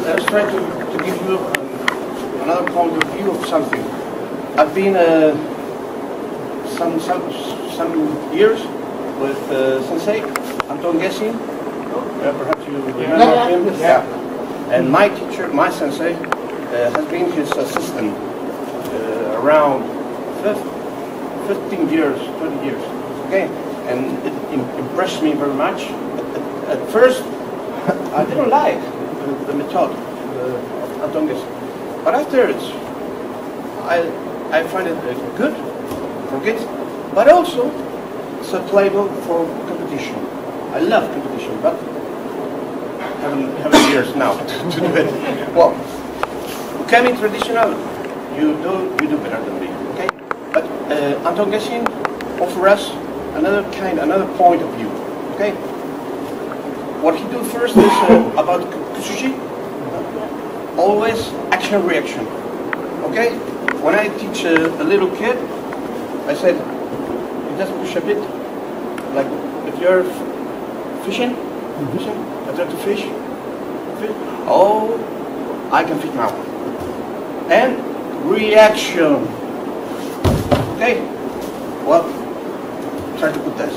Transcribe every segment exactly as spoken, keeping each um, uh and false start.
let's try to, to give you um, another point of view of something. I've been uh, some, some, some years with uh, Sensei, Anton Gessin. Uh, perhaps you remember yeah, him? Yeah. yeah. And my teacher, my Sensei, uh, has been his assistant uh, around fifteen years, twenty years. Okay? And it im- impressed me very much. At, at first, I didn't like the, the method uh, of Anton Gessin. But afterwards, I, I find it uh, good for kids, but also it's a playbook for competition. I love competition, but haven't haven't years now to, to do it. Well, becoming traditional, you do you do better than me, okay? But uh, Anton Gessin offers us another kind, another point of view, okay? What he do first is uh, about Kusushi, always action reaction, okay? When I teach a, a little kid, I said, you just push a bit, like if you're fishing, fishing, I try to fish, fish. Oh, I can fish now. And reaction. Okay, well, try to put this.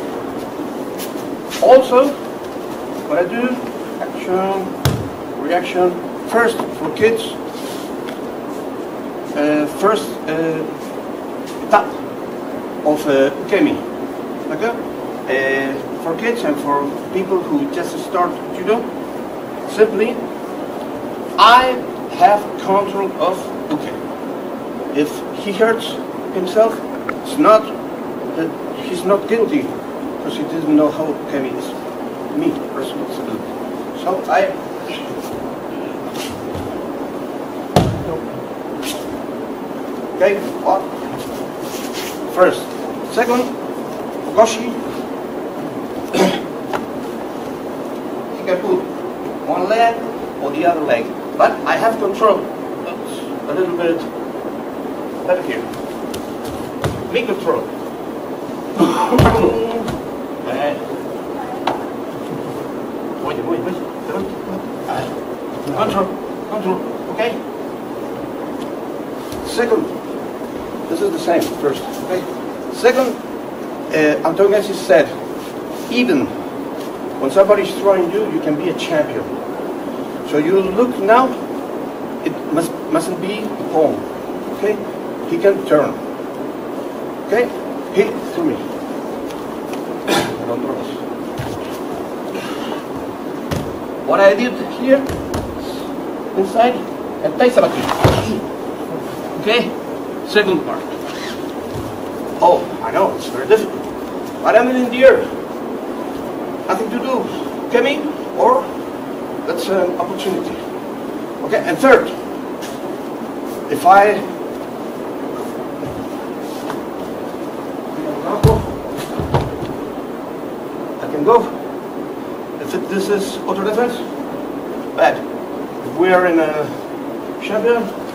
Also, what I do, action, reaction, first for kids, uh, first uh, étape of uh, ukemi. Okay? Uh, for kids and for people who just start judo, simply, I have control of uke. If he hurts himself, it's not that he's not guilty because he didn't know how ukemi is. Me, responsibility. So I. Okay, what? First, second, Goshi. He can put one leg or the other leg, but I have control. Oops, a little bit better here. Me control. And wait, wait, wait. Control, control. Okay. Second, this is the same. First, okay. Second, uh, Anton Gessin said, even when somebody's throwing you, you can be a champion. So you look now, it must, mustn't be home, okay? He can turn, okay? Hit through me. What I did here, inside, and taisabaki, okay? Second part. Oh, I know, it's very difficult, but I'm in the air. Nothing to do, Kemi, or that's an opportunity. Okay, and third, if I I can go. If it, this is auto defense, bad. If we are in a champion,